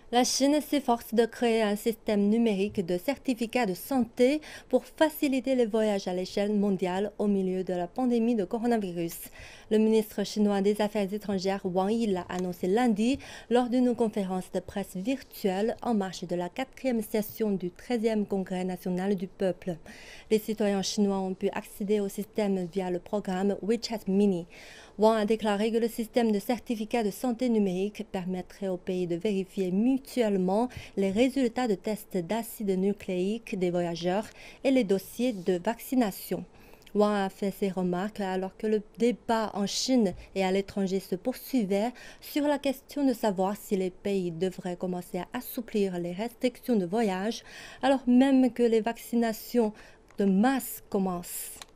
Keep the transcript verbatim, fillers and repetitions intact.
La Chine s'efforce de créer un système numérique de certificats de santé pour faciliter les voyages à l'échelle mondiale au milieu de la pandémie de coronavirus. Le ministre chinois des Affaires étrangères Wang Yi l'a annoncé lundi lors d'une conférence de presse virtuelle en marge de la quatrième session du treizième Congrès national du peuple. Les citoyens chinois ont pu accéder au système via le programme WeChat Mini. Wang a déclaré que le système de certificat de santé numérique permettrait au pays de vérifier mutuellement les résultats de tests d'acide nucléique des voyageurs et les dossiers de vaccination. Wang a fait ces remarques alors que le débat en Chine et à l'étranger se poursuivait sur la question de savoir si les pays devraient commencer à assouplir les restrictions de voyage alors même que les vaccinations de masse commencent.